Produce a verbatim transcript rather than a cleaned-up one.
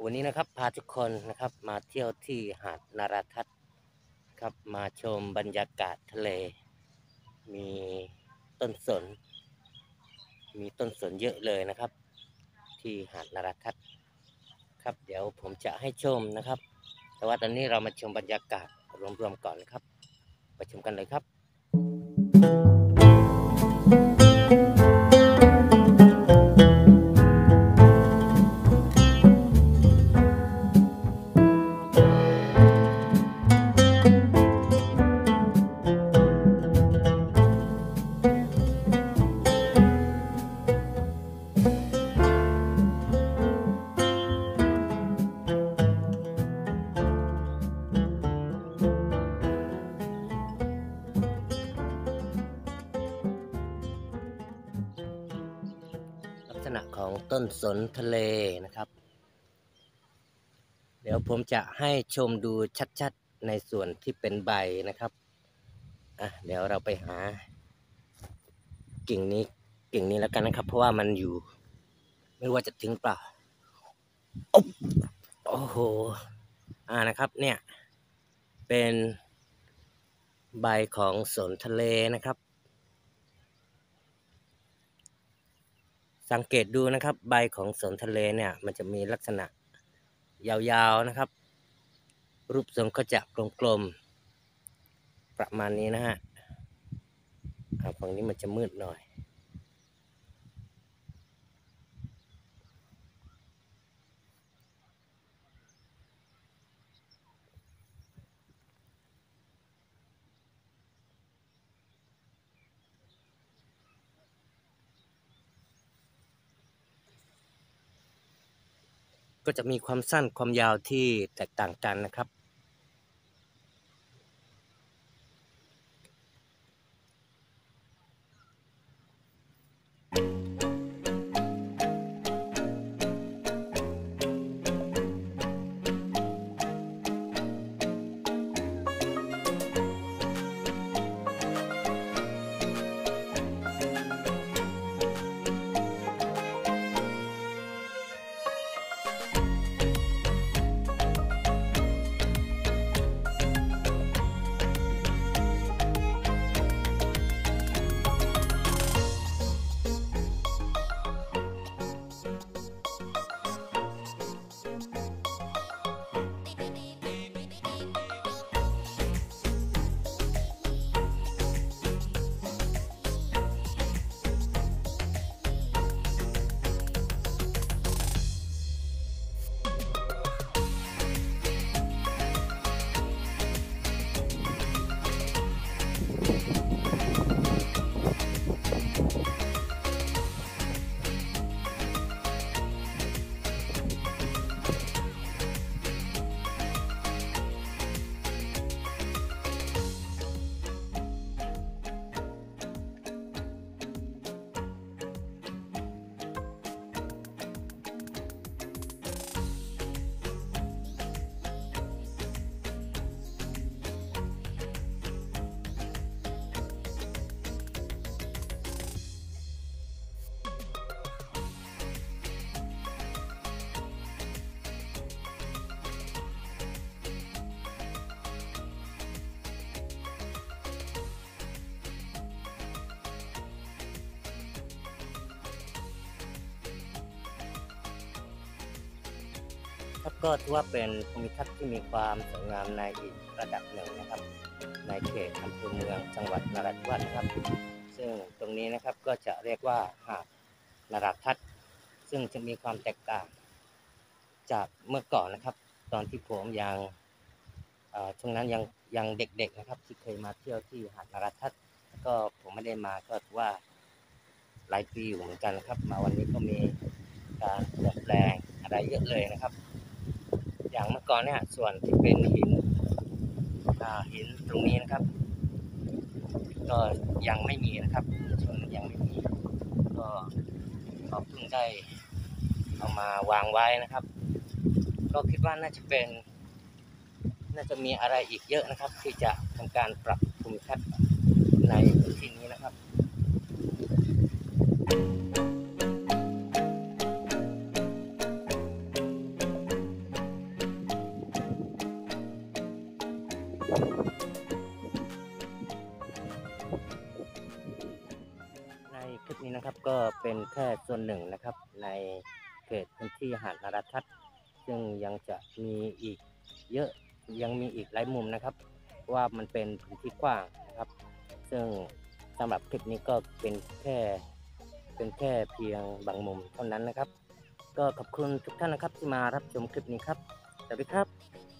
วันนี้นะครับพาทุกคนนะครับมาเที่ยวที่หาดนาราทัศน์ครับมาชมบรรยากาศทะเลมีต้นสนมีต้นสนเยอะเลยนะครับที่หาดนาราทัศน์ครับเดี๋ยวผมจะให้ชมนะครับแต่ว่าตอนนี้เรามาชมบรรยากาศรวมๆก่อนนะครับไปชมกันเลยครับลักษณะของต้นสนทะเลนะครับเดี๋ยวผมจะให้ชมดูชัดๆในส่วนที่เป็นใบนะครับอ่ะเดี๋ยวเราไปหากิ่งนี้กิ่งนี้แล้วกันนะครับเพราะว่ามันอยู่ไม่ว่าจะถึงเปล่าโอ้โหอ่านะครับเนี่ยเป็นใบของสนทะเลนะครับสังเกตดูนะครับใบของสนทะเลเนี่ยมันจะมีลักษณะยาวๆนะครับรูปทรงก็จะกลมๆประมาณนี้นะฮะฝั่งนี้มันจะมืดหน่อยก็จะมีความสั้นความยาวที่แตกต่างกันนะครับครับก็ถือว่าเป็นภูมิทัศน์ที่มีความสวยงามในอีกระดับหนึ่งนะครับในเขตอำเภอเมืองจังหวัดนราธิวาสนะครับซึ่งตรงนี้นะครับก็จะเรียกว่าหาดนาราทัศน์ซึ่งจะมีความแตกต่างจากเมื่อก่อนนะครับตอนที่ผมยังช่วงนั้นยังยังเด็กๆนะครับที่เคยมาเที่ยวที่หาดนาราทัศน์ก็ผมไม่ได้มาก็ถือว่าหลายปีอยู่เหมือนกันนะครับมาวันนี้ก็มีการเปลี่ยนแปลงอะไรเยอะเลยนะครับอย่างเมื่อก่อนเนี่ยส่วนที่เป็นหินหินตรงนี้นะครับก็ยังไม่มีนะครับช่วงยังไม่มีก็เขาเพิ่งได้เอามาวางไว้นะครับก็คิดว่าน่าจะเป็นน่าจะมีอะไรอีกเยอะนะครับที่จะทำการปรับภูมิทัศน์ในพื้นที่นี้นะครับในคลิปนี้นะครับก็เป็นแค่ส่วนหนึ่งนะครับในเขตพื้นที่หาดนราทัศน์ซึ่งยังจะมีอีกเยอะยังมีอีกหลายมุมนะครับว่ามันเป็นพื้นที่กว้างนะครับซึ่งสำหรับคลิปนี้ก็เป็นแค่เป็นแค่เพียงบางมุมเท่านั้นนะครับก็ขอบคุณทุกท่านนะครับที่มารับชมคลิปนี้ครับสวัสดีครับ